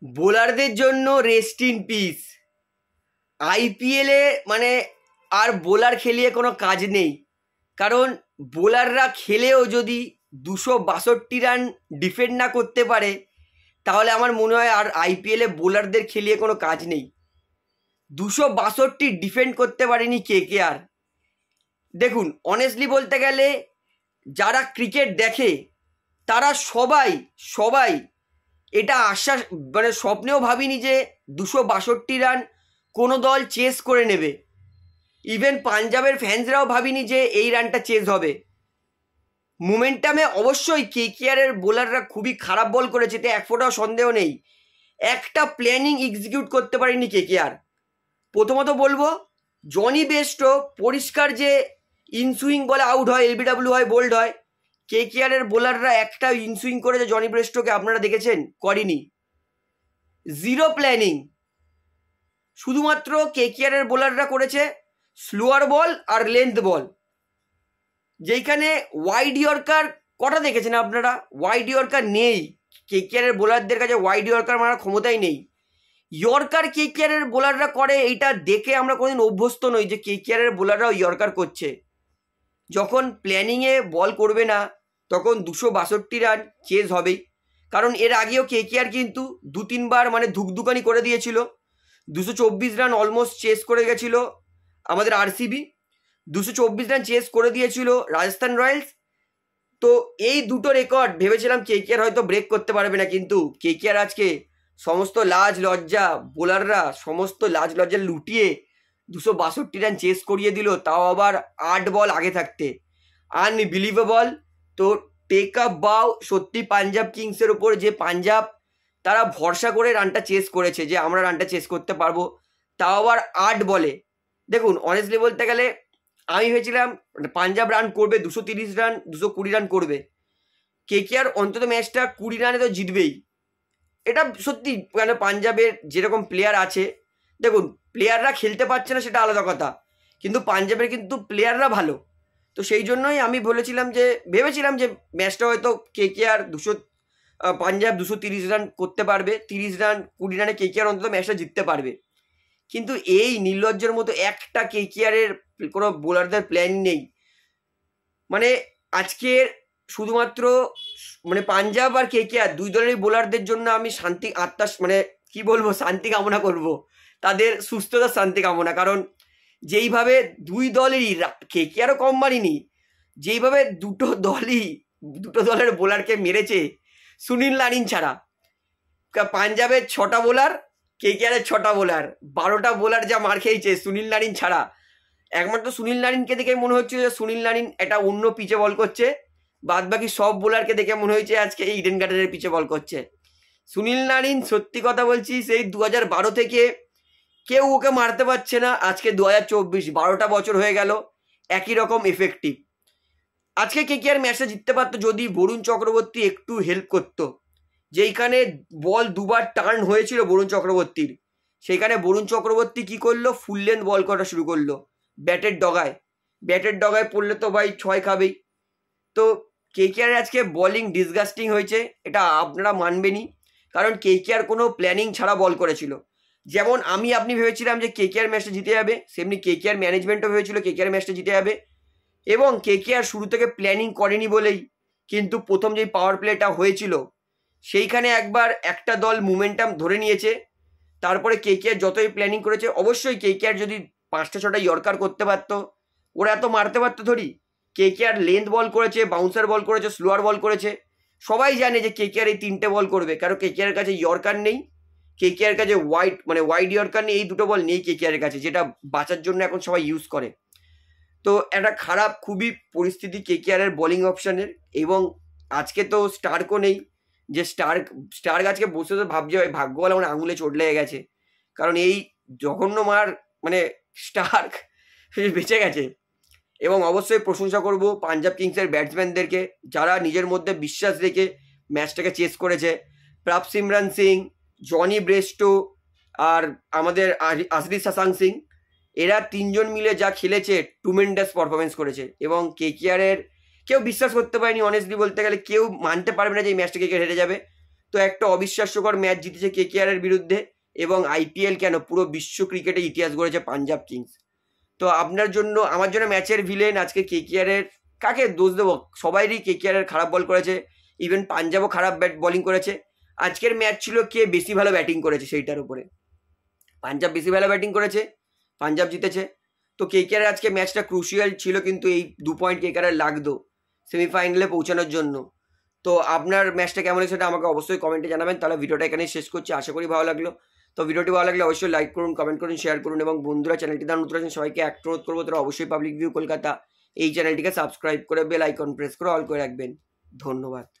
বোলারদের জন্য rest in peace. আইপিএলে মানে আর বোলার খেলিয়ে কোনো কাজ নেই, কারণ বোলাররা খেলেও যদি 262 রান ডিফেন্ড না করতে পারে তাহলে আমার মনে হয় আর আইপিএলে বোলারদের খেলিয়ে কোনো কাজ নেই। 262 ডিফেন্ড করতে পারেনি কেকেআর। দেখুন, অনেস্টলি বলতে গেলে যারা ক্রিকেট দেখে তারা সবাই এটা আশ্বাস মানে স্বপ্নেও ভাবিনি যে 262 রান কোনো দল চেস করে নেবে। ইভেন পাঞ্জাবের ফ্যান্সরাও ভাবিনি যে এই রানটা চেস হবে। মোমেন্টামে অবশ্যই কেকেআরের বোলাররা খুবই খারাপ বল করেছে, এতে এক ফোঁটাও সন্দেহ নেই। একটা প্ল্যানিং এক্সিকিউট করতে পারেনি কেকেআর। প্রথমত বলবো, জনি বেস্টো পরিষ্কার যে ইনসুইং বলে আউট হয়, এলবিডব্লিউ হয়, বোল্ড হয়, কেকেআরের বোলাররা একটা ইনসুইং করেছে জনি বেস্টোকে আপনারা দেখেছেন? করেনি। Zero planning. শুধুমাত্র কেকেআরের বোলাররা করেছে স্লোয়ার বল আর লেন্থ বল, যেইখানে ওয়াইড ইয়র্কার কটা দেখেছেন আপনারা? ওয়াইড ইয়র্কার নেই কেকেআরের বোলারদের কাছে, ওয়াইড ইয়র্কার মারার ক্ষমতাই নেই। ইয়র্কার কেকেআরের বোলাররা করে, এইটা দেখে আমরা কোনোদিন অভ্যস্ত নই যে কেকেআরের বোলাররাও ইয়র্কার করছে। যখন প্ল্যানিংয়ে বল করবে না তখন 262 রান চেজ হবেই, কারণ এর আগেও কেকেআর কিন্তু 2-3 বার মানে ধুকধুকানি করে দিয়েছিল। 224 রান অলমোস্ট চেস করে গেছিল আমাদের আরসিবি, 224 রান চেস করে দিয়েছিল রাজস্থান রয়্যালস। তো এই দুটো রেকর্ড ভেবেছিলাম কেকেআর হয়তো ব্রেক করতে পারবে না, কিন্তু কেকেআর আজকে সমস্ত লাজ লজ্জা, বোলাররা সমস্ত লাজ লজ্জা লুটিয়ে 262 রান চেস করিয়ে দিল, তাও আবার 8 বল আগে থাকতে। আনবিলিভেবল। তো টেক আপ বাও সত্যি পাঞ্জাব কিংসের ওপর, যে পাঞ্জাব তারা ভরসা করে রানটা চেস করেছে যে আমরা রানটা চেস করতে পারবো, তাও আবার 8 বলে। দেখুন, অনেস্টলি বলতে গেলে আমি ভেবেছিলাম পাঞ্জাব রান করবে 230 রান, 220 রান করবে। কেকেআর অন্তত ম্যাচটা 20 রানে তো জিতবেই। এটা সত্যি, মানে পাঞ্জাবের যেরকম প্লেয়ার আছে, দেখুন প্লেয়াররা খেলতে পারছে না সেটা আলাদা কথা, কিন্তু পাঞ্জাবের কিন্তু প্লেয়াররা ভালো। তো সেই জন্যই আমি ভেবেছিলাম যে ম্যাচটা হয়তো কেকেআর পাঞ্জাব 230 রান করতে পারবে, 30 রান 20 রানে কেকেআর অন্তত ম্যাচটা জিততে পারবে। কিন্তু এই নির্লজ্জের মতো একটা কেকেআরের কোনো বোলারদের প্ল্যান নেই। মানে আজকের শুধুমাত্র মানে পাঞ্জাব আর কেকেআর দুই দলেরই বোলারদের জন্য আমি শান্তি কামনা করব, তাদের সুস্থতার শান্তি কামনা। কারণ যেইভাবে দুই দলেরই, কেকেআরও কম মারিনি, যেইভাবে দুটো দলের বোলারকে মেরেছে সুনীল নারিন ছাড়া। পাঞ্জাবের 6টা বোলার, কেকেআরের 6টা বোলার, 12টা বোলার যা মার খেয়েছে সুনীল নারিন ছাড়া। একমাত্র সুনীল নারিনকে দেখে মনে হচ্ছে যে সুনীল নারিন একটা অন্য পিচে বল করছে, বাদ বাকি সব বোলারকে দেখে মনে হয়েছে আজকে এই ইডেন গার্ডেনের পিচে বল করছে। সুনীল নারিন সত্যি কথা বলছি, সেই 2012 থেকে কেউ ওকে মারতে পারছে না। আজকে 2024, 12টা বছর হয়ে গেল, একই রকম এফেক্টিভ। আজকে কেকেআর ম্যাচটা জিততে পারতো যদি বরুণ চক্রবর্তী একটু হেল্প করতো। যেইখানে বল দুবার টার্ন হয়েছিল বরুণ চক্রবর্তীর, সেইখানে বরুণ চক্রবর্তী কি করলো, ফুল লেন্থ বল করা শুরু করলো ব্যাটের ডগায় পড়লে তো ভাই 6 খাবেই। তো কেকেআর আজকে বোলিং ডিসগাস্টিং হয়েছে, এটা আপনারা মানবেনই, কারণ কেকেআর কোনো প্ল্যানিং ছাড়া বল করেছিল। যেমন আপনি ভেবেছিলাম যে কেকেআর ম্যাচটা জিতে যাবে, সেমনি কেকেআর ম্যানেজমেন্টও ভেবেছিল কেকেআর ম্যাচটা জিতে যাবে, এবং কেকেআর শুরু থেকে প্ল্যানিং করেনি বলেই কিন্তু প্রথম যেই পাওয়ার প্লেটা হয়েছিল সেইখানে একবার একটা দল মোমেন্টাম ধরে নিয়েছে। তারপরে কেকেআর যতই প্ল্যানিং করেছে, অবশ্যই কেকেআর যদি 5টা-6টা ইয়র্কার করতে পারতো, ওরা এত মারতে পারতো থরি। কেকেআর লেন্থ বল করেছে, বাউন্সার বল করেছে, স্লোয়ার বল করেছে। সবাই জানে যে কেকেআর এই 3টে বল করবে, কারণ কেকেআর কাছে ইয়র্কার নেই, কেকেআর কাছে ওয়াইড ইয়র্কার নেই, এই দুটো বল নেই কেকেআর কাছে, যেটা বাঁচার জন্য এখন সবাই ইউজ করে। তো একটা খারাপ খুবই পরিস্থিতি কেকেআরের বোলিং অপশানের। এবং আজকে তো স্টার্কও নেই, যে স্টার্ক আজকে বসে তো ভাবছে ভাই ভাগ্য বলে আমার আঙুলে চোট লেগে গেছে, কারণ এই জঘন্য মার মানে স্টার্ক বেঁচে গেছে। এবং অবশ্যই প্রশংসা করব পাঞ্জাব কিংসের ব্যাটসম্যানদেরকে, যারা নিজের মধ্যে বিশ্বাস রেখে ম্যাচটাকে চেস করেছে। প্রাভসিমরন সিং, জনি বেস্টো আর আমাদের আশিস শাশাং সিং, এরা 3জন মিলে যা খেলেছে টুমেন্ডাস পারফরমেন্স করেছে। এবং কেকেআরের কেউ বিশ্বাস করতে পারেনি, অনেস্টলি বলতে গেলে কেউ মানতে পারবে না যে এই ম্যাচটা কেকেআর হেরে যাবে। তো একটা অবিশ্বাস্যকর ম্যাচ জিতেছে কেকেআরের বিরুদ্ধে, এবং আইপিএল কেন পুরো বিশ্ব ক্রিকেটে ইতিহাস গড়েছে পাঞ্জাব কিংস। তো আমার জন্য ম্যাচের ভিলেন আজকে কেকেআরের। কাকে দোষ দেবো? সবাইরই কেকেআরের খারাপ বল করেছে, ইভেন পাঞ্জাবও খারাপ বোলিং করেছে। আজকের ম্যাচ ছিল কে বেশি ভালো ব্যাটিং করেছে সেইটার উপরে। পাঞ্জাব বেশি ভালো ব্যাটিং করেছে, পাঞ্জাব জিতেছে। তো কেকেআর আজকে ম্যাচটা ক্রুশিয়াল ছিল, কিন্তু এই 2 পয়েন্ট কেকেআর লাগতো সেমিফাইনালে পৌঁছানোর জন্য। তো আপনার ম্যাচটা কেমন হয়েছে সেটা আমাকে অবশ্যই কমেন্টে জানাবেন। তাহলে ভিডিওটা এখানেই শেষ করছি, আশা করি ভালো লাগলো। তো ভিডিওটি ভালো লাগলে অবশ্যই লাইক করুন, কমেন্ট করুন, শেয়ার করুন, এবং বন্ধুরা চ্যানেলটি দ্বারা নতুন আছেন সবাইকে একটা অনুরোধ করবো, তারা অবশ্যই পাবলিক ভিউ কলকাতা এই চ্যানেলটিকে সাবস্ক্রাইব করে বেল আইকন প্রেস করে অল করে রাখবেন। ধন্যবাদ।